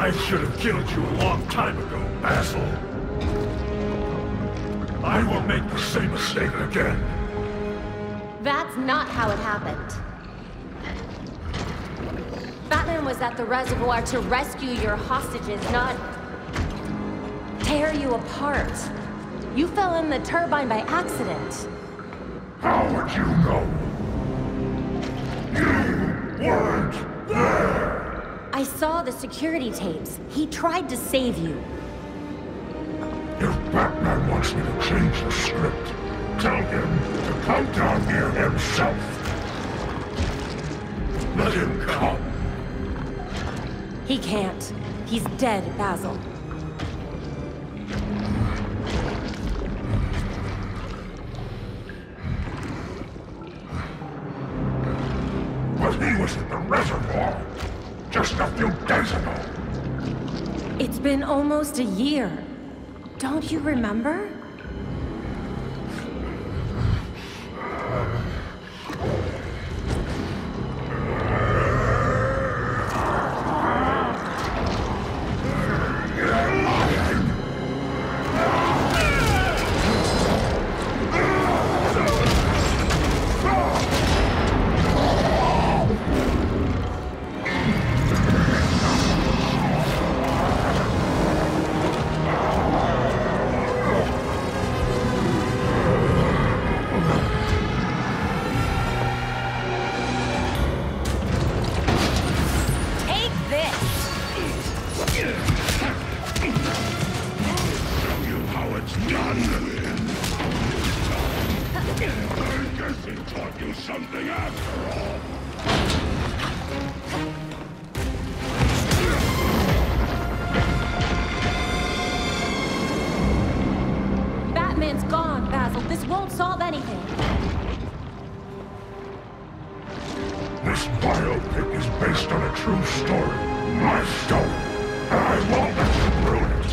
I should have killed you a long time ago, Basil. I won't make the same mistake again. That's not how it happened. Batman was at the reservoir to rescue your hostages, not tear you apart. You fell in the turbine by accident. How would you know? You weren't there! I saw the security tapes. He tried to save you. If Batman wants me to change the script, tell him to come down here himself. Let him come. He can't. He's dead, Basil. But he was at the reservoir just a few days ago. It's been almost a year. Don't you remember? Batman's gone, Basil. This won't solve anything. This biopic is based on a true story. My story. And I won't let you ruin it.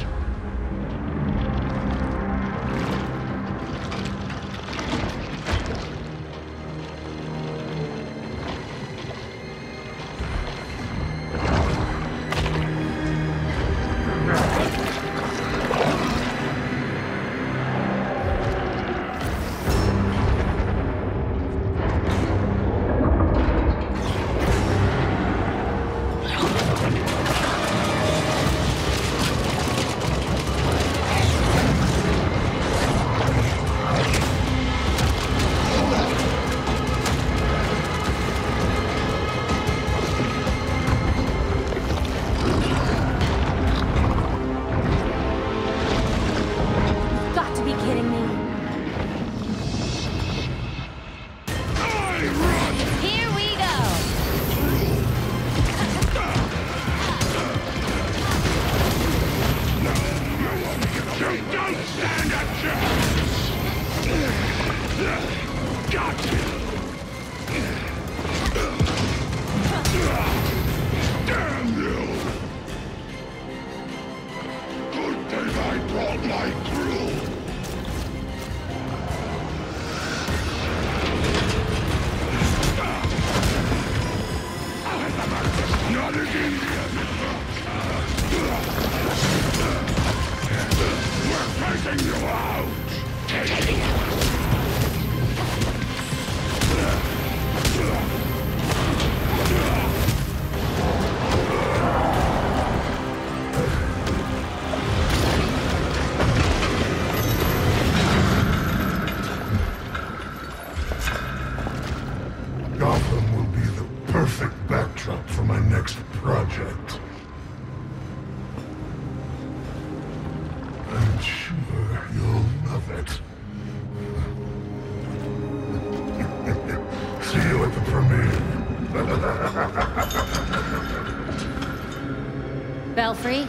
Belfry?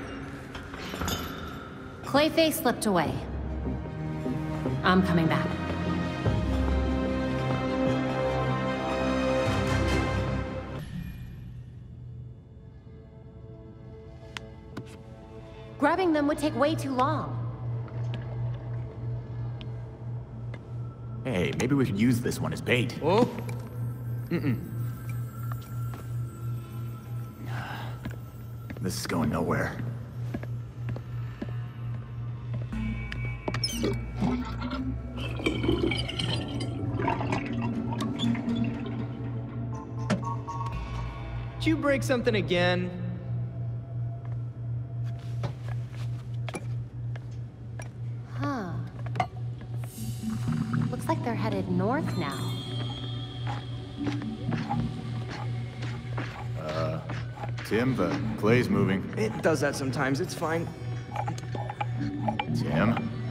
Clayface slipped away. I'm coming back. Grabbing them would take way too long. Hey, maybe we could use this one as bait. Oh? This is going nowhere. Did you break something again? Huh. Looks like they're headed north now. Tim, the clay's moving. It does that sometimes, it's fine. Tim?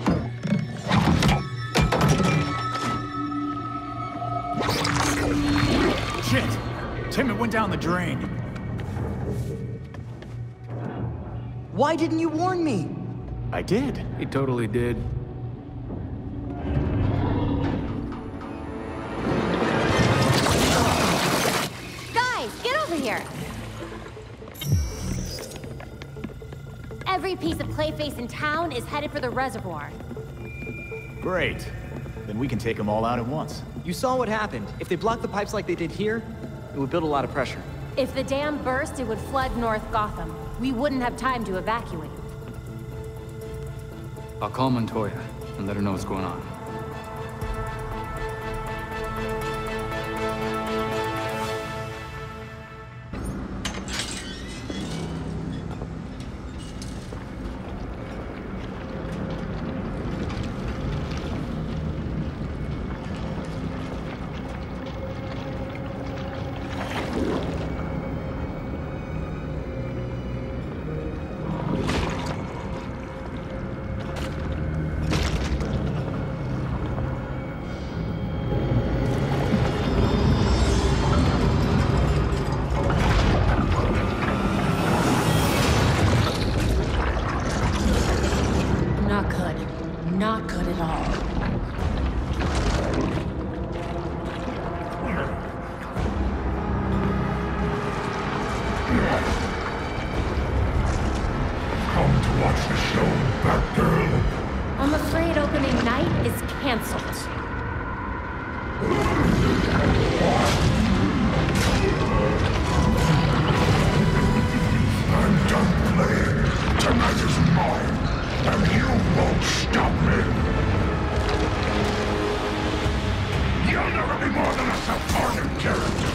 Shit! Tim, it went down the drain. Why didn't you warn me? I did. He totally did. Guys, get over here! Every piece of Clayface in town is headed for the reservoir. Great. Then we can take them all out at once. You saw what happened. If they blocked the pipes like they did here, it would build a lot of pressure. If the dam burst, it would flood North Gotham. We wouldn't have time to evacuate. I'll call Montoya and let her know what's going on. Not good. Not good at all. Come to watch the show, Batgirl. I'm afraid opening night is canceled. I'm done playing. Tonight is mine, and you won't stop me. You'll never be more than a supporting character.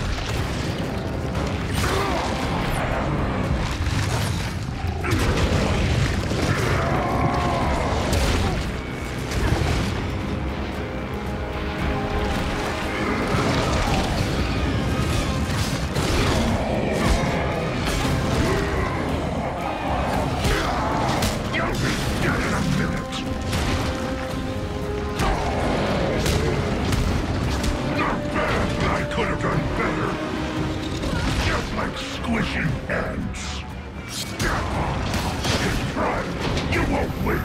You'll be dead in a minute. Not bad, but I could have done better. Just like squishing ants. It's right. You won't win.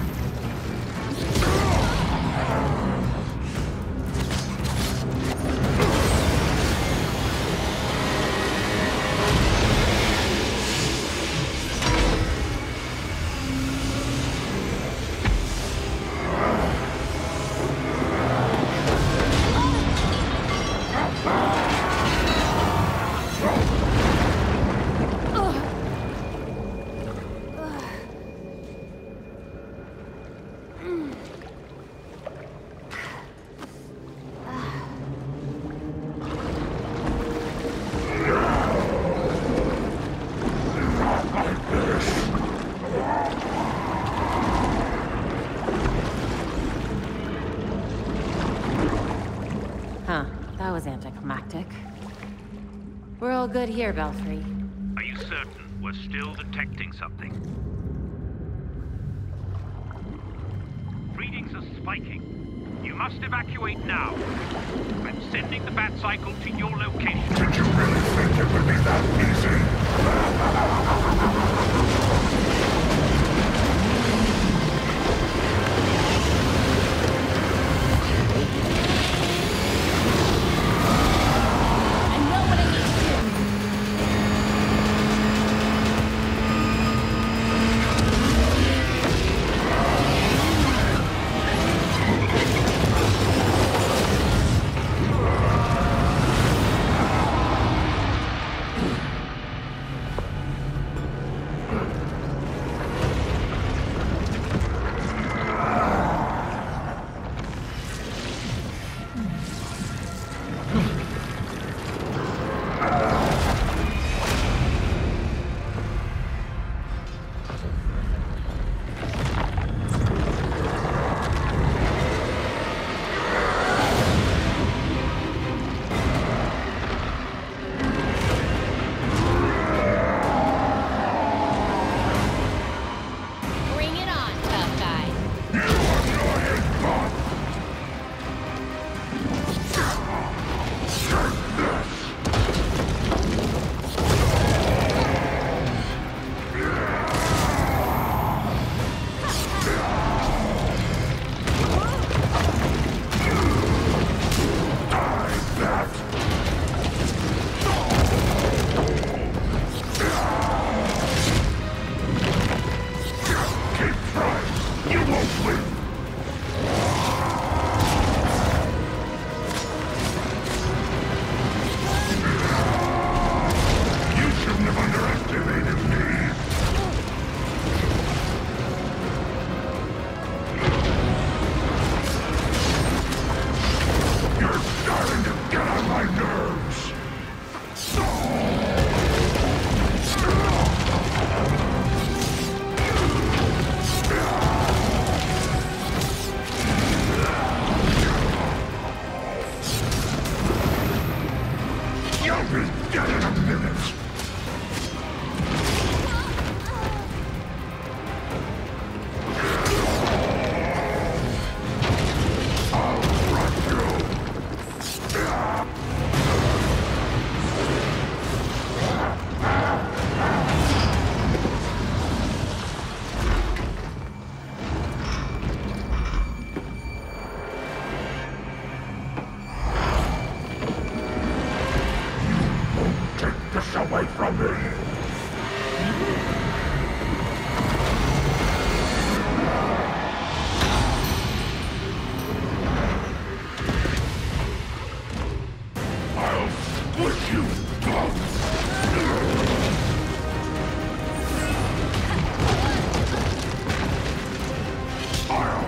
Not like this. Huh, that was anticlimactic. We're all good here, Belfry. Are you certain we're still detecting something? Readings are spiking. You must evacuate now. I'm sending the bat cycle to your location. Did you really think it would be that easy? I know what I need to do.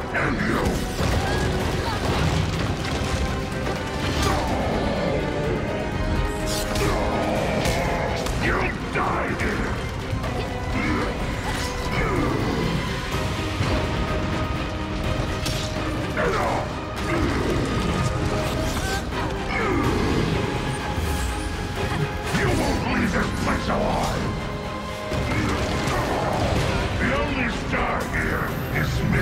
And you! You'll die here! You won't leave this place alive! The only star here is me!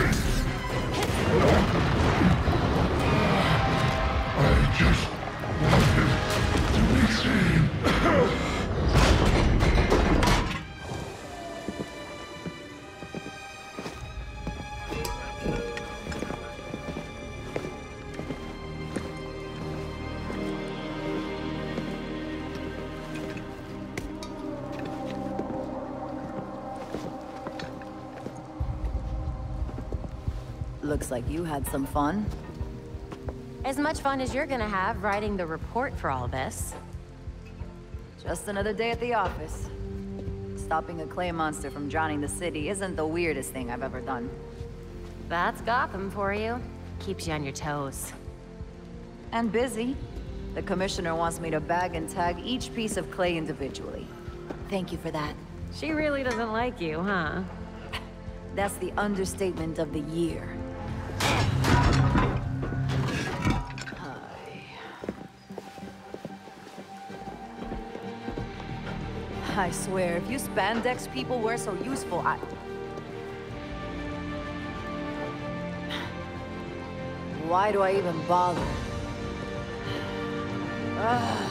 I just wanted to be seen. Looks like you had some fun. As much fun as you're gonna have writing the report for all this. Just another day at the office. Stopping a clay monster from drowning the city isn't the weirdest thing I've ever done. That's Gotham for you. Keeps you on your toes. And busy. The commissioner wants me to bag and tag each piece of clay individually. Thank you for that. She really doesn't like you, huh? That's the understatement of the year. I swear, if you spandex people were so useful, why do I even bother? Ugh.